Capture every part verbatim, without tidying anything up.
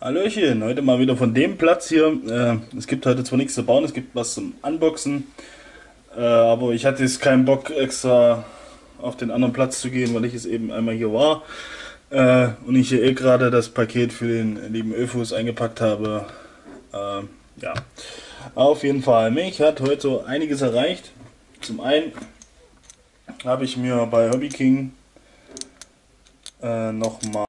Hallöchen, heute mal wieder von dem Platz hier. Äh, es gibt heute zwar nichts zu bauen, es gibt was zum Unboxen, äh, aber ich hatte jetzt keinen Bock extra auf den anderen Platz zu gehen, weil ich es eben einmal hier war äh, und ich hier eh gerade das Paket für den lieben Öfus eingepackt habe. Äh, ja, auf jeden Fall, mich hat heute so einiges erreicht. Zum einen habe ich mir bei Hobby King äh, nochmal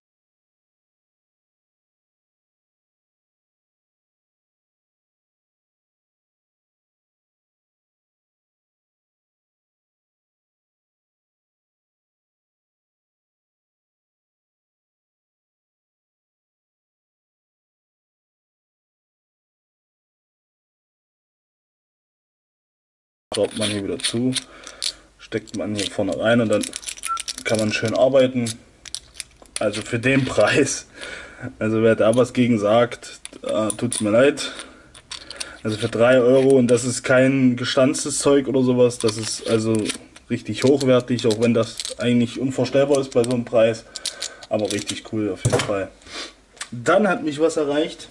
schraubt man hier wieder zu, steckt man hier vorne rein und dann kann man schön arbeiten. Also für den Preis, also wer da was gegen sagt, äh, tut's mir leid. Also für drei Euro, und das ist kein gestanztes Zeug oder sowas, das ist also richtig hochwertig, auch wenn das eigentlich unvorstellbar ist bei so einem Preis, aber richtig cool auf jeden Fall. Dann hat mich was erreicht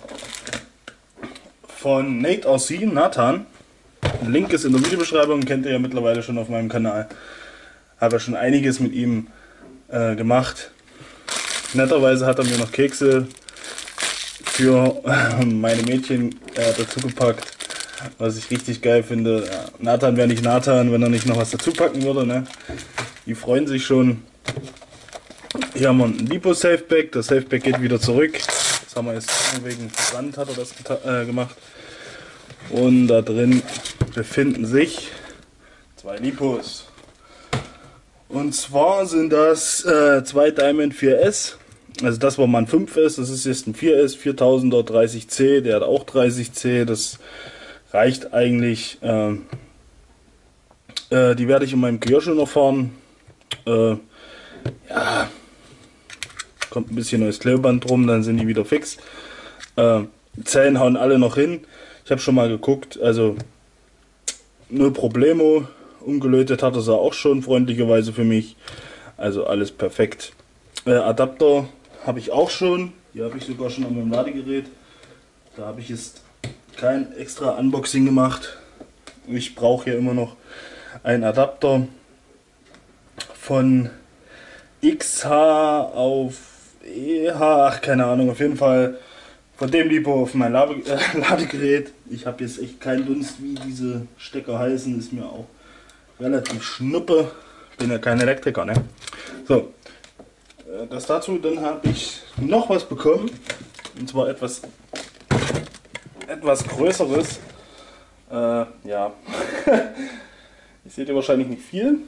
von Nate aus Siegen, Nathan. Link ist in der Videobeschreibung, kennt ihr ja mittlerweile schon auf meinem Kanal. Habe ja schon einiges mit ihm äh, gemacht. Netterweise hat er mir noch Kekse für äh, meine Mädchen äh, dazu gepackt, was ich richtig geil finde. Ja, Nathan wäre nicht Nathan, wenn er nicht noch was dazu packen würde, ne? Die freuen sich schon. Hier haben wir ein Lipo Safeback, das Safeback geht wieder zurück. Das haben wir jetzt wegen Versand hat er das äh, gemacht. Und da drin befinden sich zwei Lipos. Und zwar sind das äh, zwei Diamond vier S. Also das, wo man fünf ist, das ist jetzt ein vier S, viertausender dreißig C, der hat auch dreißig C. Das reicht eigentlich. Äh, äh, die werde ich in meinem Kyosho noch fahren. Äh, ja, kommt ein bisschen neues Klebeband drum, dann sind die wieder fix. Äh, Zellen hauen alle noch hin. Ich habe schon mal geguckt, also null Problemo. Umgelötet hat er es auch schon freundlicherweise für mich. Also alles perfekt. Äh, Adapter habe ich auch schon. Die habe ich sogar schon an meinem Ladegerät. Da habe ich jetzt kein extra Unboxing gemacht. Ich brauche ja immer noch einen Adapter von X H auf E H. Ach, keine Ahnung, auf jeden Fall. Von dem Lipo auf mein Lade äh, Ladegerät. Ich habe jetzt echt keinen Dunst, wie diese Stecker heißen. Ist mir auch relativ schnuppe. Bin ja kein Elektriker, ne? So, äh, das dazu. Dann habe ich noch was bekommen. Und zwar etwas, etwas Größeres. Äh, ja. Ich seht ihr wahrscheinlich nicht viel.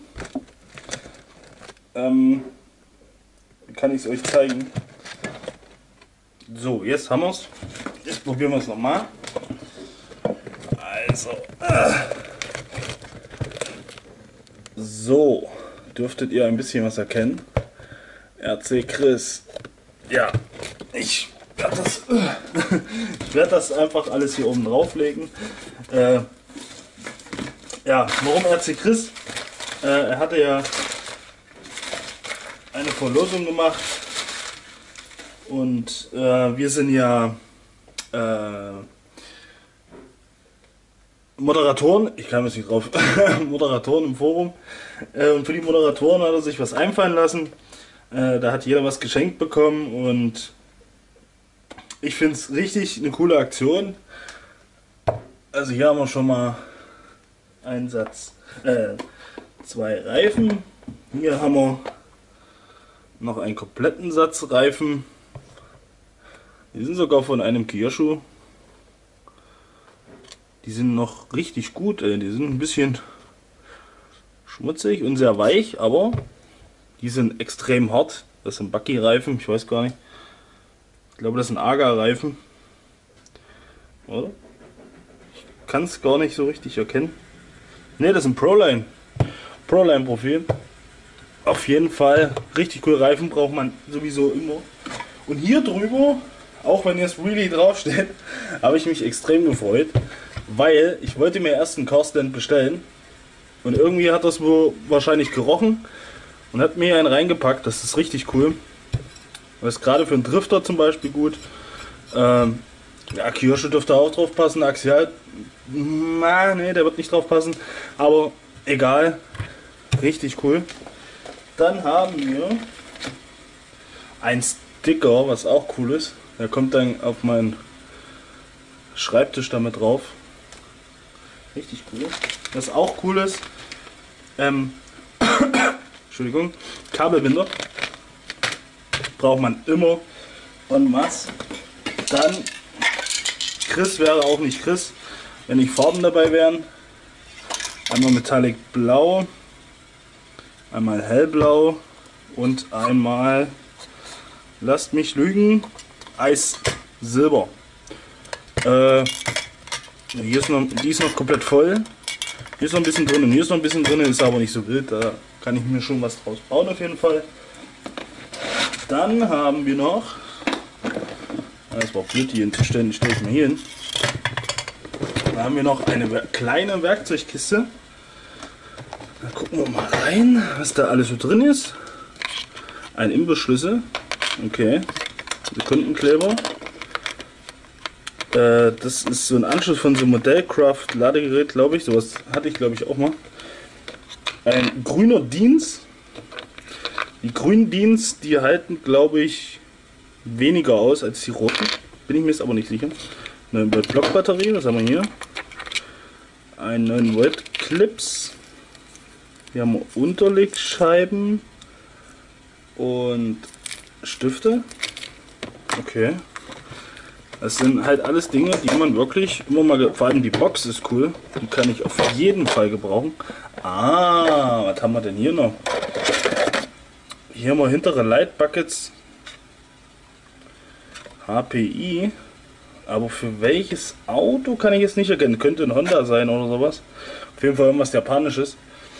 Ähm, kann ich es euch zeigen. So, jetzt haben wir es. Jetzt probieren wir es nochmal. Also. Äh. So, dürftet ihr ein bisschen was erkennen. R C Chris. Ja, ich werde das, äh, ich werde das einfach alles hier oben drauflegen. Äh, ja, warum R C Chris? Äh, er hatte ja eine Verlosung gemacht. Und äh, wir sind ja äh, Moderatoren, ich kam jetzt nicht drauf, Moderatoren im Forum. Äh, und für die Moderatoren hat er sich was einfallen lassen. Äh, da hat jeder was geschenkt bekommen und ich finde es richtig eine coole Aktion. Also hier haben wir schon mal einen Satz, äh, zwei Reifen. Hier haben wir noch einen kompletten Satz Reifen. Die sind sogar von einem Kyosho. Die sind noch richtig gut. Ey. Die sind ein bisschen schmutzig und sehr weich, aber die sind extrem hart. Das sind Bucky-Reifen, ich weiß gar nicht. Ich glaube, das sind Aga-Reifen. Oder? Ich kann es gar nicht so richtig erkennen. Ne, das sind Proline. Proline-Profil. Auf jeden Fall richtig cool. Reifen braucht man sowieso immer. Und hier drüber, auch wenn jetzt Really draufsteht, habe ich mich extrem gefreut, weil ich wollte mir erst einen Carstand bestellen und irgendwie hat das wohl wahrscheinlich gerochen und hat mir einen reingepackt. Das ist richtig cool. Das ist gerade für einen Drifter zum Beispiel gut. Ähm, ja, Kirsche dürfte auch drauf passen. Axial, na, nee, der wird nicht drauf passen. Aber egal, richtig cool. Dann haben wir ein Sticker, was auch cool ist. Der kommt dann auf meinen Schreibtisch damit drauf. Richtig cool. Was auch cool ist, ähm, Entschuldigung, Kabelbinder. Braucht man immer en masse. Dann, Chris wäre auch nicht Chris, wenn nicht Farben dabei wären. Einmal Metallic Blau, einmal Hellblau und einmal, lasst mich lügen, Eis Silber. Äh, hier ist noch, die ist noch komplett voll. Hier ist noch ein bisschen drin und hier ist noch ein bisschen drin, ist aber nicht so wild. Da kann ich mir schon was draus bauen auf jeden Fall. Dann haben wir noch, das war blöd hier hinzustellen, stelle ich mal hier hin. Da haben wir noch eine kleine Werkzeugkiste. Da gucken wir mal rein, was da alles so drin ist. Ein Imbusschlüssel, okay, Sekundenkleber. Äh, das ist so ein Anschluss von so einem Modellcraft Ladegerät, glaube ich. Sowas hatte ich, glaube ich, auch mal. Ein grüner Dienst. Die grünen Dienst, die halten, glaube ich, weniger aus als die roten. Bin ich mir jetzt aber nicht sicher. Eine Blockbatterie, was haben wir hier? Ein neun Volt Clips. Wir haben Unterlegscheiben und Stifte. Okay. Das sind halt alles Dinge, die man wirklich immer mal, vor allem die Box ist cool, die kann ich auf jeden Fall gebrauchen. Ah, was haben wir denn hier noch? Hier haben wir hintere Light Buckets, H P I, aber für welches Auto kann ich jetzt nicht erkennen. Könnte ein Honda sein oder sowas. Auf jeden Fall irgendwas Japanisches.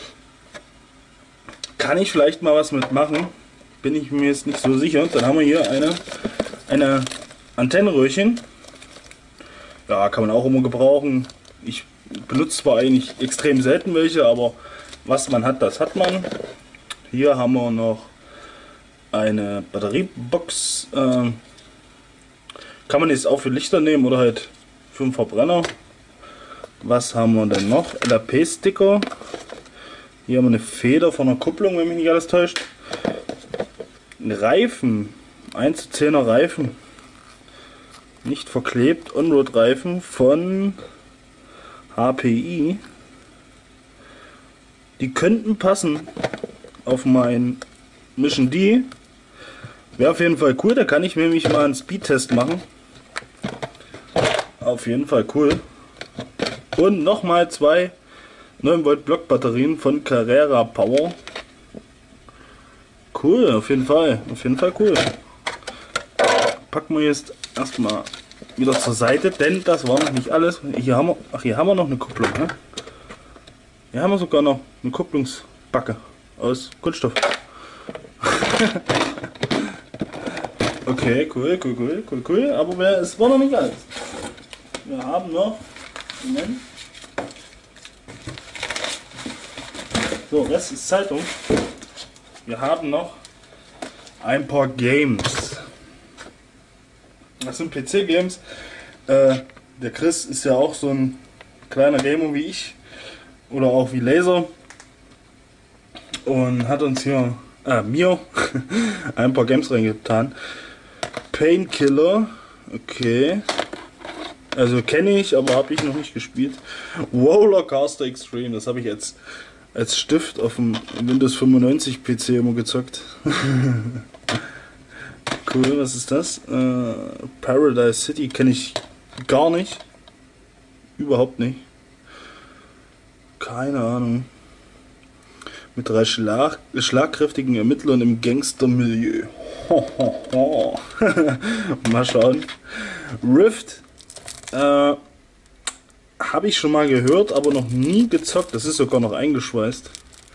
Kann ich vielleicht mal was mitmachen, bin ich mir jetzt nicht so sicher. Dann haben wir hier eine, eine Antennenröhrchen. Ja, kann man auch immer gebrauchen. Ich benutze zwar eigentlich extrem selten welche, aber was man hat, das hat man. Hier haben wir noch eine Batteriebox. Äh, kann man jetzt auch für Lichter nehmen oder halt für einen Verbrenner. Was haben wir denn noch? L R P-Sticker. Hier haben wir eine Feder von der Kupplung, wenn mich nicht alles täuscht. Ein Reifen. eins zu zehner Reifen. Nicht verklebt. On-Road-Reifen von H P I. Die könnten passen auf mein Mission D. Wäre auf jeden Fall cool. Da kann ich mir nämlich mal einen Speedtest machen. Auf jeden Fall cool. Und nochmal zwei neun Volt Blockbatterien von Carrera Power. Cool, auf jeden Fall. Auf jeden Fall cool. Packen wir jetzt erstmal wieder zur Seite, denn das war noch nicht alles. Hier haben wir, ach, hier haben wir noch eine Kupplung. Ne? Hier haben wir sogar noch eine Kupplungsbacke aus Kunststoff. Okay, cool, cool, cool, cool, cool. Aber es war noch nicht alles. Wir haben noch, Moment. So, Rest ist Zeitung. Wir haben noch ein paar Games. Das sind P C-Games. Äh, der Chris ist ja auch so ein kleiner Gamer wie ich. Oder auch wie Laser. Und hat uns hier, äh, mir, ein paar Games reingetan. Painkiller. Okay. Also kenne ich, aber habe ich noch nicht gespielt. Rollercoaster Extreme. Das habe ich jetzt als Stift auf dem Windows fünfundneunzig P C immer gezockt. Cool, was ist das? Äh, Paradise City kenne ich gar nicht. Überhaupt nicht. Keine Ahnung. Mit drei Schlag schlagkräftigen Ermittlern im Gangstermilieu. Ho, ho, ho. Mal schauen. Rift. Äh, habe ich schon mal gehört, aber noch nie gezockt. Das ist sogar noch eingeschweißt.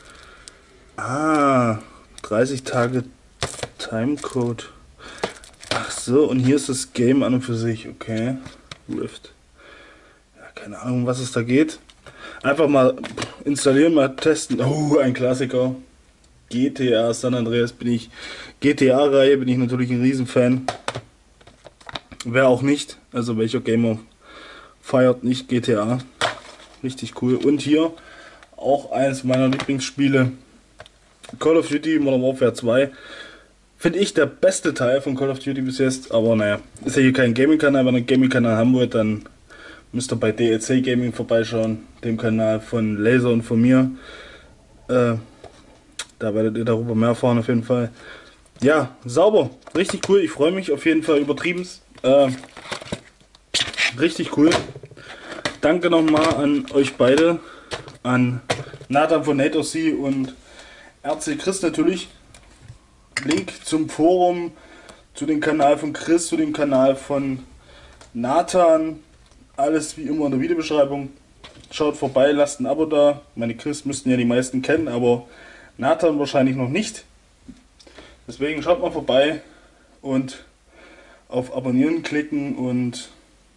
Ah, dreißig Tage Timecode. Ach so, und hier ist das Game an und für sich. Okay, Rift. Ja, keine Ahnung, um was es da geht. Einfach mal installieren, mal testen. Oh, ein Klassiker. G T A San Andreas bin ich. G T A-Reihe bin ich natürlich ein Riesenfan. Wer auch nicht, also welcher Gamer feiert nicht G T A. Richtig cool. Und hier auch eines meiner Lieblingsspiele, Call of Duty Modern Warfare zwei. Finde ich der beste Teil von Call of Duty bis jetzt, aber naja, ist ja hier kein Gaming-Kanal. Wenn ihr einen Gaming-Kanal haben wollt, dann müsst ihr bei D L C Gaming vorbeischauen, dem Kanal von Laser und von mir. Äh, da werdet ihr darüber mehr erfahren auf jeden Fall. Ja, sauber, richtig cool. Ich freue mich auf jeden Fall übertriebenst. Äh, richtig cool. Danke nochmal an euch beide, an Nathan von Nate O C und R C Chris natürlich. Link zum Forum, zu dem Kanal von Chris, zu dem Kanal von Nathan. Alles wie immer in der Videobeschreibung. Schaut vorbei, lasst ein Abo da. Meine Chris müssten ja die meisten kennen, aber Nathan wahrscheinlich noch nicht. Deswegen schaut mal vorbei und auf Abonnieren klicken und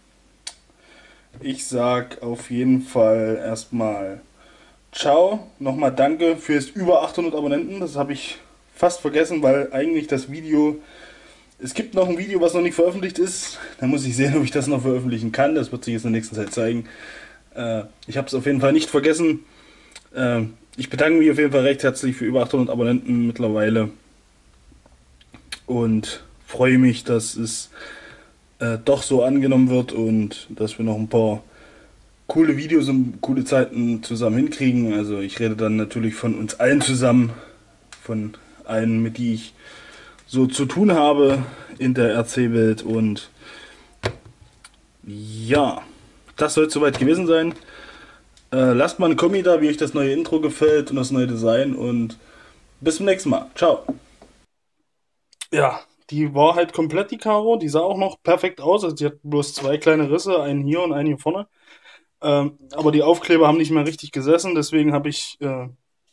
ich sag auf jeden Fall erstmal ciao. Nochmal danke für jetzt über achthundert Abonnenten. Das habe ich fast vergessen, weil eigentlich das Video... Es gibt noch ein Video, was noch nicht veröffentlicht ist. Da muss ich sehen, ob ich das noch veröffentlichen kann. Das wird sich jetzt in der nächsten Zeit zeigen. Äh, ich habe es auf jeden Fall nicht vergessen. Äh, ich bedanke mich auf jeden Fall recht herzlich für über achthundert Abonnenten mittlerweile. Und freue mich, dass es äh, doch so angenommen wird und dass wir noch ein paar coole Videos und coole Zeiten zusammen hinkriegen. Also ich rede dann natürlich von uns allen zusammen, von allen, mit die ich so zu tun habe in der R C-Welt. Und ja, das soll es soweit gewesen sein. Äh, lasst mal einen Kommi da, wie euch das neue Intro gefällt und das neue Design, und bis zum nächsten Mal. Ciao. Ja, die war halt komplett, die Karo. Die sah auch noch perfekt aus. Also die hat bloß zwei kleine Risse, einen hier und einen hier vorne. Ähm, aber die Aufkleber haben nicht mehr richtig gesessen, deswegen habe ich, äh,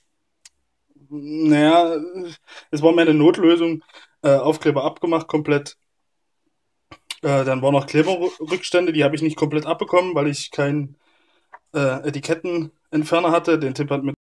naja, es war meine Notlösung, äh, Aufkleber abgemacht komplett. Äh, dann waren noch Kleberrückstände, die habe ich nicht komplett abbekommen, weil ich keinen äh, Etikettenentferner hatte. Den Tipp hat mir